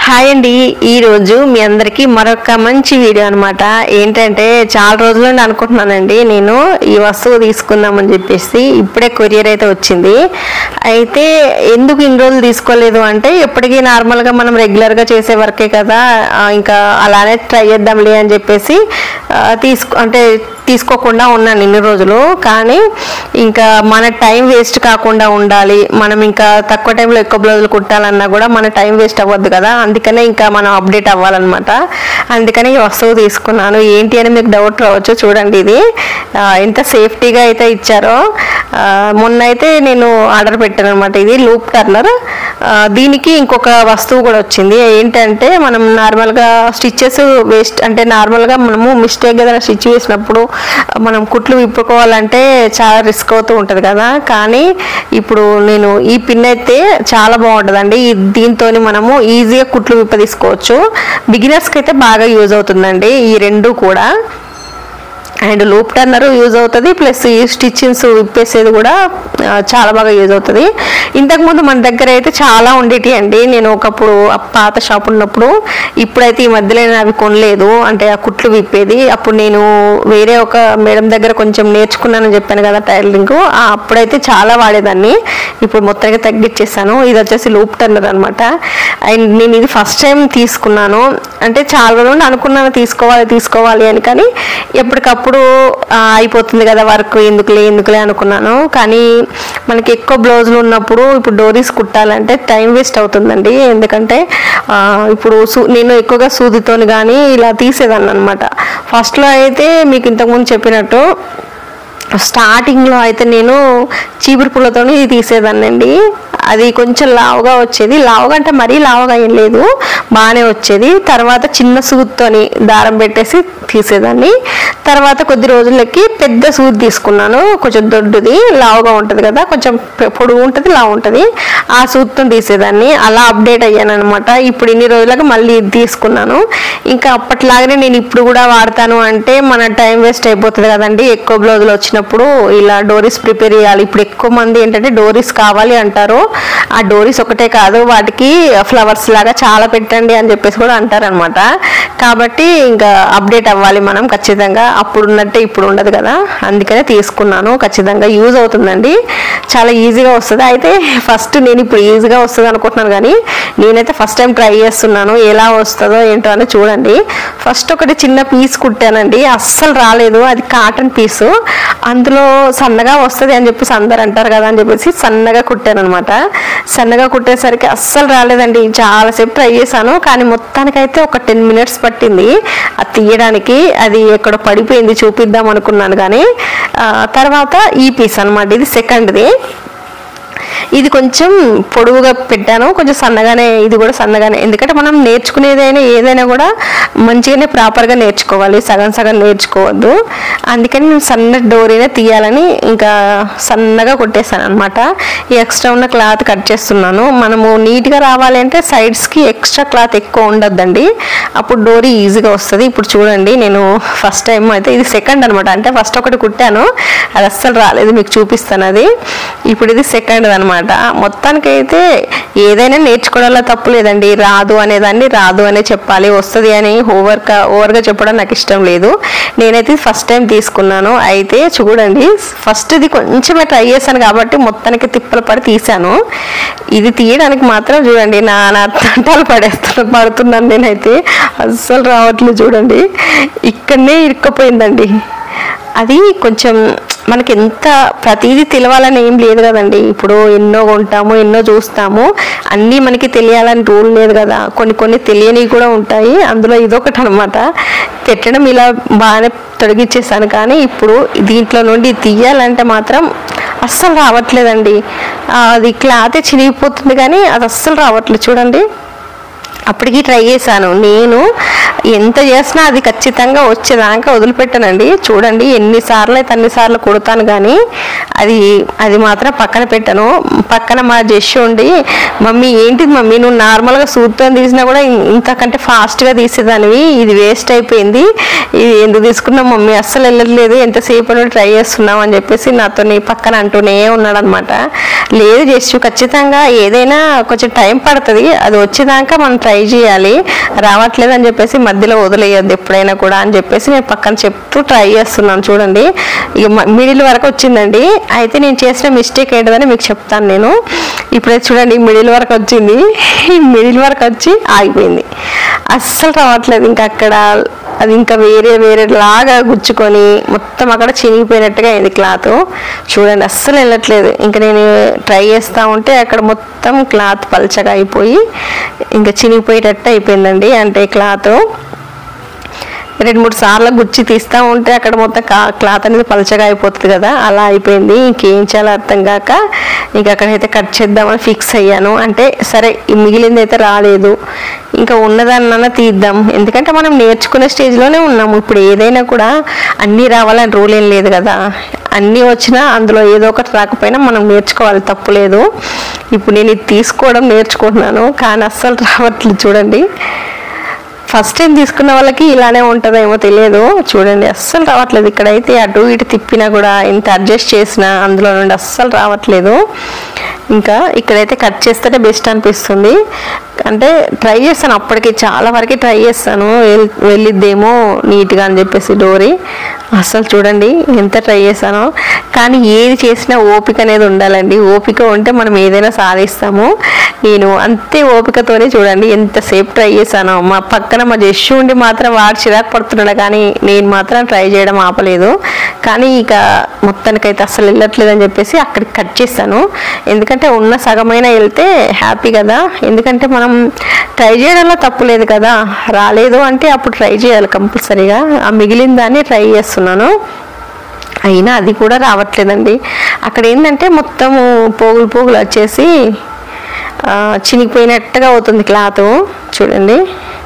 Hi అండి, ఈరోజు మీ అందరికీ మరొక మంచి వీడియో అనమాట. ఏంటంటే చాలా రోజుల నుండి అనుకుంటున్నానండి నేను ఈ వస్తువు తీసుకుందామని చెప్పేసి. ఇప్పుడే కొరియర్ అయితే వచ్చింది. అయితే ఎందుకు ఇన్ని రోజులు తీసుకోలేదు అంటే, ఎప్పటికీ నార్మల్గా మనం రెగ్యులర్గా చేసే వర్కే కదా, ఇంకా అలానే ట్రై చేద్దాంలే అని చెప్పేసి తీసుకోకుండా ఉన్నాను ఇన్ని రోజులు. కానీ ఇంకా మన టైం వేస్ట్ కాకుండా ఉండాలి, మనం ఇంకా తక్కువ టైంలో ఎక్కువ బ్లౌజులు కుట్టాలన్నా కూడా మన టైం వేస్ట్ అవ్వద్దు కదా, అందుకనే ఇంకా మనం అప్డేట్ అవ్వాలన్నమాట. అందుకని ఈ వస్తువు తీసుకున్నాను. ఏంటి అని మీకు డౌట్ రావచ్చు. చూడండి, ఇది ఎంత సేఫ్టీగా అయితే ఇచ్చారో. మొన్న అయితే నేను ఆర్డర్ పెట్టాను అనమాట. ఇది లూప్ టర్నర్. దీనికి ఇంకొక వస్తువు కూడా వచ్చింది. ఏంటంటే మనం నార్మల్గా స్టిచ్చెస్ వేస్ట్ అంటే నార్మల్గా మనము మిస్టేక్ ఏదైనా స్టిచ్ చేసినప్పుడు మనం కుట్లు విప్పుకోవాలంటే చాలా రిస్క్ అవుతూ ఉంటుంది కదా. కానీ ఇప్పుడు నేను ఈ పిన్ అయితే చాలా బాగుంటుందండి. దీంతో మనము ఈజీగా కుట్లు విప్పదీసుకోవచ్చు. బిగినర్స్కి అయితే బాగా యూజ్ అవుతుందండి ఈ రెండు కూడా. అండ్ లూప్ టర్నర్ యూజ్ అవుతుంది, ప్లస్ ఈ స్టిచ్చింగ్స్ విప్పేసేది కూడా చాలా బాగా యూజ్ అవుతుంది. ఇంతకుముందు మన దగ్గర అయితే చాలా ఉండేటి అండి. నేను ఒకప్పుడు పాత షాప్ ఉన్నప్పుడు, ఇప్పుడైతే ఈ మధ్యలో నేను అవి కొనలేదు, అంటే ఆ కుట్లు విప్పేది. అప్పుడు నేను వేరే ఒక మేడం దగ్గర కొంచెం నేర్చుకున్నానని చెప్పాను కదా టైలరింగ్, అప్పుడైతే చాలా వాడేదాన్ని. ఇప్పుడు మొత్తానికి తగ్గించేసాను. ఇది వచ్చేసి లూప్ టర్నర్ అనమాట. అండ్ నేను ఇది ఫస్ట్ టైం తీసుకున్నాను. అంటే చాలా రోజులు అనుకున్నాను తీసుకోవాలి అని, కానీ ఎప్పటికప్పుడు అయిపోతుంది కదా వర్క్, ఎందుకులే అనుకున్నాను. కానీ మనకి ఎక్కువ బ్లౌజులు ఉన్నప్పుడు ఇప్పుడు డోరీస్ కుట్టాలంటే టైం వేస్ట్ అవుతుందండి. ఎందుకంటే ఇప్పుడు నేను ఎక్కువగా సూదితోని కానీ ఇలా తీసేదాన్ని అనమాట. ఫస్ట్లో అయితే మీకు ఇంతకుముందు చెప్పినట్టు స్టార్టింగ్లో అయితే నేను చీపురు పుల్లతో తీసేదాన్ని అండి. అది కొంచెం లావుగా వచ్చేది. లావుగా అంటే మరీ లావుగా ఏం లేదు, బాగానే వచ్చేది. తర్వాత చిన్న సూదితోని దారం పెట్టేసి తీసేదాన్ని. తర్వాత కొద్ది రోజులకి పెద్ద సూది తీసుకున్నాను, కొంచెం దొడ్డుది, లావుగా ఉంటుంది కదా, కొంచెం పొడుగు ఉంటుంది, లావు ఉంటుంది. ఆ సూదితో తీసేదాన్ని. అలా అప్డేట్ అయ్యాను అనమాట. ఇప్పుడు ఇన్ని రోజులకు మళ్ళీ ఇది తీసుకున్నాను. ఇంకా అప్పట్లాగానే నేను ఇప్పుడు కూడా వాడతాను. అంటే మన టైం వేస్ట్ అయిపోతుంది కదండి ఎక్కువ బ్లౌజులు వచ్చినప్పుడు. ఇలా డోరీస్ ప్రిపేర్ చేయాలి. ఇప్పుడు ఎక్కువ మంది ఏంటంటే డోరీస్ కావాలి అంటారు. ఆ డోరీస్ ఒకటే కాదు, వాటికి ఫ్లవర్స్ లాగా చాలా పెట్టండి అని చెప్పేసి కూడా అంటారనమాట. కాబట్టి ఇంకా అప్డేట్ అవ్వాలి మనం ఖచ్చితంగా. అప్పుడు ఉన్నట్టే ఇప్పుడు ఉండదు కదా, అందుకనే తీసుకున్నాను. ఖచ్చితంగా యూజ్ అవుతుందండి, చాలా ఈజీగా వస్తుంది. అయితే ఫస్ట్ నేను ఇప్పుడు ఈజీగా వస్తుంది అనుకుంటున్నాను, కానీ నేనైతే ఫస్ట్ టైం ట్రై చేస్తున్నాను. ఎలా వస్తుందో ఏంటో అని చూడండి. ఫస్ట్ ఒకటి చిన్న పీస్ కుట్టానండి, అస్సలు రాలేదు. అది కాటన్ పీసు, అందులో సన్నగా వస్తుంది అని చెప్పేసి అందరు అంటారు కదా అని చెప్పేసి సన్నగా కుట్టాను అనమాట. సన్నగా కుట్టేసరికి అస్సలు రాలేదండి. చాలాసేపు ట్రై చేశాను, కానీ మొత్తానికైతే ఒక 10 minutes పట్టింది అది తీయడానికి. అది ఎక్కడో పడిపోయింది, చూపిద్దాం అనుకున్నాను. కానీ తర్వాత ఈ పీస్ అనమాట, ఇది సెకండ్ది. ఇది కొంచెం పొడవుగా పెట్టాను, కొంచెం సన్నగానే, ఇది కూడా సన్నగానే. ఎందుకంటే మనం నేర్చుకునేదైనా ఏదైనా కూడా మంచిగానే ప్రాపర్గా నేర్చుకోవాలి, సగం నేర్చుకోవద్దు. అందుకని నేను సన్న డోరీనే తీయాలని ఇంకా సన్నగా కొట్టేసాను అనమాట. ఈ ఎక్స్ట్రా ఉన్న క్లాత్ కట్ చేస్తున్నాను. మనము నీట్గా రావాలి అంటే సైడ్స్కి ఎక్స్ట్రా క్లాత్ ఎక్కువ ఉండొద్దండి, అప్పుడు డోరీ ఈజీగా వస్తుంది. ఇప్పుడు చూడండి, నేను ఫస్ట్ టైం అయితే ఇది సెకండ్ అనమాట. అంటే ఫస్ట్ ఒకటి కుట్టాను, అది అస్సలు రాలేదు, మీకు చూపిస్తాను అది. ఇప్పుడు ఇది సెకండ్ అనమాట. మొత్తానికి అయితే ఏదైనా నేర్చుకోవడంలో తప్పు లేదండి. రాదు అనేదాన్ని రాదు అనే చెప్పాలి, వస్తుంది అని ఓవర్గా చెప్పడం నాకు ఇష్టం లేదు. నేనైతే ఫస్ట్ టైం తీసుకున్నాను. అయితే చూడండి, ఫస్ట్ ఇది కొంచెమే ట్రై చేశాను కాబట్టి మొత్తానికి తిప్పలు పడి తీశాను. ఇది తీయడానికి మాత్రం చూడండి నా తంటాలు పడుతున్నాను నేనైతే. అస్సలు రావట్లేదు. చూడండి, ఇక్కడనే ఇరుక్కపోయిందండి. అది కొంచెం మనకి ఎంత ప్రతిదీ తెలియాలని ఏం లేదు కదండి. ఇప్పుడు ఎన్నో కొంటాము, ఎన్నో చూస్తాము, అన్నీ మనకి తెలియాలని రూల్ లేదు కదా. కొన్ని తెలియనివి కూడా ఉంటాయి, అందులో ఇదొకటి అనమాట. పెట్టడం ఇలా బాగానే తొలగించేసాను, కానీ ఇప్పుడు దీంట్లో నుండి తీయాలంటే మాత్రం అస్సలు రావట్లేదండి. అది క్లాతే చినిగిపోతుంది, కానీ అది అస్సలు రావట్లేదు. చూడండి, అప్పటికి ట్రై చేశాను. నేను ఎంత చేసినా అది ఖచ్చితంగా వచ్చేదాకా వదిలిపెట్టానండి. చూడండి, ఎన్నిసార్లు అయితే అన్నిసార్లు కుడతాను, కానీ అది అది మాత్రం పక్కన పెట్టాను. పక్కన మా జెష్ ఉండి, మమ్మీ ఏంటిది మమ్మీ, నువ్వు నార్మల్గా సూత్తో తీసినా కూడా ఇంతకంటే ఫాస్ట్గా తీసేదానివి, ఇది వేస్ట్ అయిపోయింది, ఇది ఎందుకు తీసుకున్నాం మమ్మీ, అస్సలు వెళ్ళట్లేదు, ఎంతసేపు ట్రై చేస్తున్నాం అని చెప్పేసి నాతో పక్కన అంటూనే ఉన్నాడు అనమాట. లేదు జెష్, ఖచ్చితంగా ఏదైనా కొంచెం టైం పడుతుంది, అది వచ్చేదాకా మనం ట్రై చేయాలి, రావట్లేదు అని చెప్పేసి మధ్యలో వదిలేయద్దు ఎప్పుడైనా కూడా అని చెప్పేసి నేను పక్కన చెప్తూ ట్రై చేస్తున్నాను. చూడండి ఇక మిడిల్ వరకు వచ్చిందండి. అయితే నేను చేసిన మిస్టేక్ ఏంటిదని మీకు చెప్తాను నేను. ఇప్పుడే చూడండి మిడిల్ వరకు వచ్చింది, మిడిల్ వరకు వచ్చి ఆగిపోయింది, అస్సలు రావట్లేదు. ఇంకా అక్కడ అది ఇంకా వేరే లాగా గుచ్చుకొని మొత్తం అక్కడ చినిగిపోయినట్టుగా అయింది క్లాత్. చూడండి అస్సలు వెళ్ళట్లేదు. ఇంకా నేను ట్రై చేస్తూ ఉంటే అక్కడ మొత్తం క్లాత్ పల్చగా అయిపోయి ఇంకా చినిగిపోయేటట్టు అయిపోయిందండి. అంటే క్లాత్ 2-3 సార్లు గుచ్చి తీస్తూ ఉంటే అక్కడ మొత్తం క్లాత్ అనేది పలచగా అయిపోతుంది కదా, అలా అయిపోయింది. ఇంకేం చేయాలో అర్థం కాక ఇంకా అక్కడైతే కట్ చేద్దామని ఫిక్స్ అయ్యాను. అంటే సరే మిగిలింది అయితే రాలేదు, ఇంకా ఉన్నదాన్నన్నా తీద్దాం, ఎందుకంటే మనం నేర్చుకునే స్టేజ్లోనే ఉన్నాము. ఇప్పుడు ఏదైనా కూడా అన్నీ రావాలని రూల్ ఏం లేదు కదా, అన్నీ వచ్చినా అందులో ఏదో ఒకటి రాకపోయినా మనం నేర్చుకోవాలి, తప్పులేదు. ఇప్పుడు నేను ఇది తీసుకోవడం నేర్చుకుంటున్నాను, కానీ అస్సలు రావట్లేదు. చూడండి ఫస్ట్ టైం తీసుకున్న వాళ్ళకి ఇలానే ఉంటుందేమో తెలియదు. చూడండి అస్సలు రావట్లేదు. ఇక్కడైతే అటు ఇటు తిప్పినా కూడా ఇంత అడ్జస్ట్ చేసినా అందులో నుండి అస్సలు రావట్లేదు. ఇంకా ఇక్కడైతే కట్ చేస్తేనే బెస్ట్ అనిపిస్తుంది. అంటే ట్రై చేస్తాను, అప్పటికి చాలా వరకు ట్రై చేస్తాను, వెళ్ళిద్దేమో నీట్గా అని చెప్పేసి డోరీ. అస్సలు చూడండి ఎంత ట్రై చేశానో. కానీ ఏది చేసినా ఓపిక అనేది ఉండాలండి, ఓపిక ఉంటే మనం ఏదైనా సాధిస్తాము. నేను అంతే ఓపికతోనే చూడండి ఎంతసేపు ట్రై చేశాను. మా పక్కన మా జెష్ ఉండి మాత్రం వాడు చిరాకు పడుతున్నాడు, కానీ నేను మాత్రం ట్రై చేయడం ఆపలేదు. కానీ ఇక మొత్తానికైతే అస్సలు వెళ్ళట్లేదు అని చెప్పేసి అక్కడికి కట్ చేస్తాను. ఎందుకంటే ఉన్న సగమైనా వెళ్తే హ్యాపీ కదా, ఎందుకంటే మనం ట్రై చేయడంలో తప్పు లేదు కదా, రాలేదు అంటే అప్పుడు ట్రై చేయాలి కంపల్సరీగా. ఆ మిగిలిన దాన్ని ట్రై చేస్తున్నాను, అయినా అది కూడా రావట్లేదండి. అక్కడ ఏంటంటే మొత్తము పోగులు వచ్చేసి చినిగిపోయినట్టుగా అవుతుంది క్లాత్. చూడండి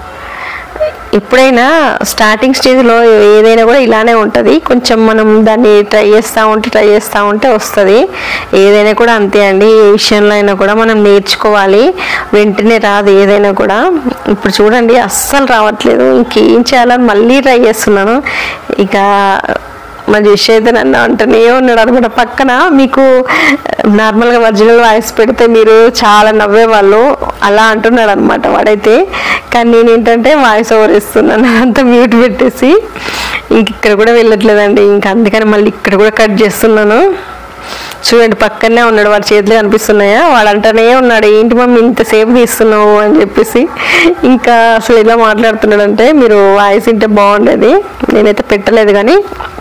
ఎప్పుడైనా స్టార్టింగ్ స్టేజ్లో ఏదైనా కూడా ఇలానే ఉంటుంది, కొంచెం మనం దాన్ని ట్రై చేస్తూ ఉంటే వస్తుంది. ఏదైనా కూడా అంతే అండి, ఏ విషయంలో అయినా కూడా మనం నేర్చుకోవాలి, వెంటనే రాదు ఏదైనా కూడా. ఇప్పుడు చూడండి అస్సలు రావట్లేదు, ఇంకేం చేయాలని మళ్ళీ ట్రై చేస్తున్నాను. ఇక మా జెష్ అయితే నన్ను అంటూనే ఉన్నాడు అనమాట పక్కన. మీకు నార్మల్గా ఒరిజినల్ వాయిస్ పెడితే మీరు చాలా నవ్వేవాళ్ళు, అలా అంటున్నాడు అనమాట వాడైతే. కానీ నేను ఏంటంటే వాయిస్ ఓవర్ ఇస్తున్నాను అంతా మ్యూట్ పెట్టేసి. ఇక్కడ కూడా వెళ్ళట్లేదండి, ఇంకా అందుకని మళ్ళీ ఇక్కడ కూడా కట్ చేస్తున్నాను. చూడండి పక్కనే ఉన్నాడు, వాడి చేతులు కనిపిస్తున్నాయా, వాడు అంటూనే ఉన్నాడు ఏంటి మమ్మీ ఇంతసేపు తీస్తున్నావు అని చెప్పేసి. ఇంకా అసలు ఇలా మాట్లాడుతున్నాడంటే మీరు వాయిస్ వింటే బాగుండేది, నేనైతే పెట్టలేదు. కానీ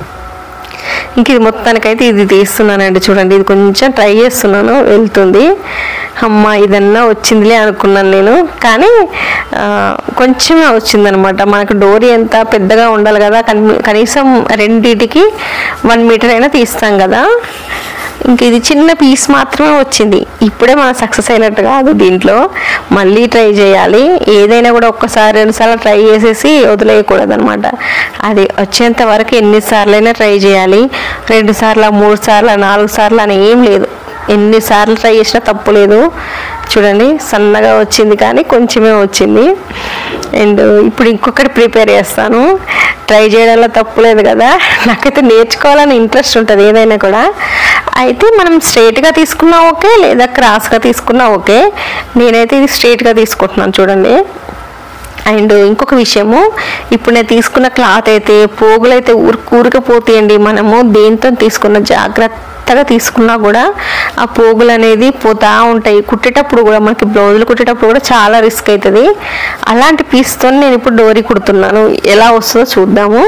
ఇంక ఇది మొత్తానికైతే ఇది తీస్తున్నానండి. చూడండి ఇది కొంచెం ట్రై చేస్తున్నాను, వెళ్తుంది. అమ్మ ఇదన్నా వచ్చిందిలే అనుకున్నాను నేను, కానీ కొంచెమే వచ్చిందనమాట. మనకు డోరీ ఎంత పెద్దగా ఉండాలి కదా, కనీసం రెండింటికి 1 మీటర్ అయినా తీస్తాం కదా, ఇంక ఇది చిన్న పీస్ మాత్రమే వచ్చింది. ఇప్పుడే మనం సక్సెస్ అయినట్టు కాదు, దీంట్లో మళ్ళీ ట్రై చేయాలి. ఏదైనా కూడా ఒక్కసారి 2 సార్లు ట్రై చేసేసి వదిలేయకూడదు అనమాట. అది వచ్చేంత వరకు ఎన్నిసార్లైనా ట్రై చేయాలి. 2 సార్లు 3 సార్లు 4 సార్లు అని ఏం లేదు, ఎన్నిసార్లు ట్రై చేసినా తప్పు లేదు. చూడండి సన్నగా వచ్చింది కానీ కొంచెమే వచ్చింది. అండ్ ఇప్పుడు ఇంకొకటి ప్రిపేర్ చేస్తాను, ట్రై చేయడంలో తప్పు లేదు కదా, నాకైతే నేర్చుకోవాలని ఇంట్రెస్ట్ ఉంటుంది ఏదైనా కూడా. అయితే మనం స్ట్రైట్గా తీసుకున్నా ఓకే, లేదా క్రాస్గా తీసుకున్నా ఓకే. నేనైతే ఇది స్ట్రైట్గా తీసుకుంటున్నాను చూడండి. అండ్ ఇంకొక విషయము, ఇప్పుడు నేను తీసుకున్న క్లాత్ అయితే పోగులైతే ఊరికపోతాయండి. మనము దేంతో తీసుకున్న జాగ్రత్తగా తీసుకున్నా కూడా ఆ పోగులు అనేది పోతూ ఉంటాయి. కుట్టేటప్పుడు కూడా మనకి బ్లౌజులు కుట్టేటప్పుడు కూడా చాలా రిస్క్ అవుతుంది. అలాంటి పీస్తో నేను ఇప్పుడు డోరీ కుడుతున్నాను, ఎలా వస్తుందో చూద్దాము.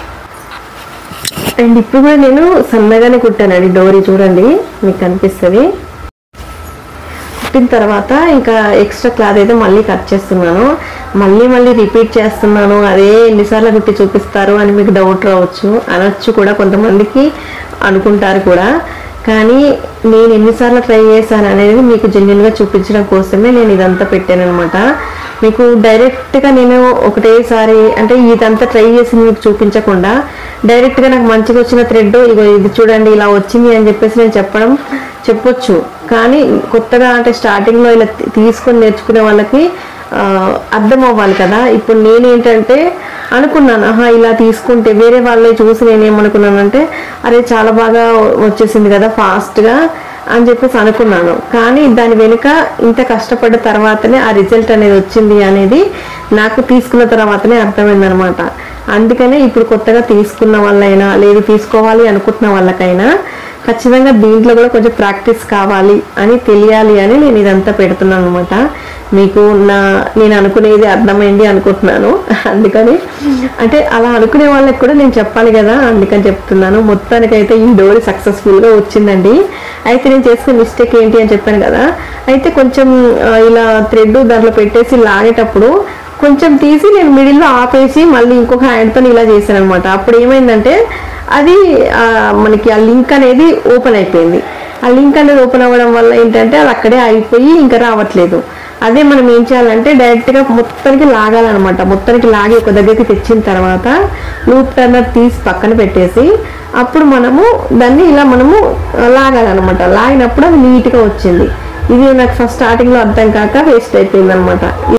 అండ్ ఇప్పుడు కూడా నేను సన్నగానే కుట్టానండి డోరీ, చూడండి మీకు కనిపిస్తుంది. కుట్టిన తర్వాత ఇంకా ఎక్స్ట్రా క్లాత్ అయితే మళ్ళీ కట్ చేస్తున్నాను, మళ్ళీ రిపీట్ చేస్తున్నాను. అదే ఎన్నిసార్లు కుట్టి చూపిస్తారు అని మీకు డౌట్ రావచ్చు, అనొచ్చు కూడా, కొంతమందికి అనుకుంటారు కూడా. కానీ నేను ఎన్నిసార్లు ట్రై చేశాను అనేది మీకు జెన్యున్గా చూపించడం కోసమే నేను ఇదంతా పెట్టాను అనమాట. మీకు డైరెక్ట్గా నేను ఒకటేసారి అంటే ఇదంతా ట్రై చేసి మీకు చూపించకుండా డైరెక్ట్గా నాకు మంచిగా వచ్చిన థ్రెడ్ ఇగో ఇది చూడండి ఇలా వచ్చింది అని చెప్పేసి నేను చెప్పొచ్చు. కానీ కొత్తగా అంటే స్టార్టింగ్లో ఇలా తీసుకొని నేర్చుకునే వాళ్ళకి అర్థం అవ్వాలి కదా. ఇప్పుడు నేనేంటంటే అనుకున్నాను, ఇలా తీసుకుంటే వేరే వాళ్ళే చూసి నేనేమనుకున్నానంటే అరే చాలా బాగా వచ్చేసింది కదా ఫాస్ట్గా అని చెప్పేసి అనుకున్నాను. కానీ దాని వెనుక ఇంత కష్టపడ్డ తర్వాతనే ఆ రిజల్ట్ అనేది వచ్చింది అనేది నాకు తీసుకున్న తర్వాతనే అర్థమైంది అనమాట. అందుకనే ఇప్పుడు కొత్తగా తీసుకున్న వాళ్ళైనా లేదు తీసుకోవాలి అనుకుంటున్న వాళ్ళకైనా ఖచ్చితంగా దీంట్లో కూడా కొంచెం ప్రాక్టీస్ కావాలి అని తెలియాలి అని నేను ఇదంతా పెడుతున్నాను అనమాట. మీకు నేను అనుకునేది అర్థమైంది అనుకుంటున్నాను. అందుకని అంటే అలా అనుకునే వాళ్ళకి కూడా నేను చెప్పాలి కదా, అందుకని చెప్తున్నాను. మొత్తానికైతే ఈ డోరీ సక్సెస్ఫుల్గా వచ్చిందండి. అయితే నేను చేసుకున్న మిస్టేక్ ఏంటి అని చెప్పాను కదా, అయితే కొంచెం ఇలా థ్రెడ్ దాంట్లో పెట్టేసి లాగేటప్పుడు కొంచెం తీసి నేను మిడిల్లో ఆపేసి మళ్ళీ ఇంకొక హ్యాండ్తో ఇలా చేశాను అనమాట. అప్పుడు ఏమైందంటే అది మనకి ఆ లింక్ అనేది ఓపెన్ అయిపోయింది. ఆ లింక్ అనేది ఓపెన్ అవ్వడం వల్ల ఏంటంటే అది అక్కడే అయిపోయి ఇంకా రావట్లేదు. అదే మనం ఏం చేయాలంటే డైరెక్ట్గా మొత్తానికి లాగాలన్నమాట. మొత్తానికి లాగి ఒక దగ్గరికి తెచ్చిన తర్వాత లూప్ టర్నర్ తీసి పక్కన పెట్టేసి అప్పుడు మనము దాన్ని ఇలా మనము లాగాలన్నమాట. లాగినప్పుడు అది నీట్గా వచ్చింది. ఇది నాకు ఫస్ట్ స్టార్టింగ్లో అర్థం కాక వేస్ట్ అయిపోయింది అనమాట.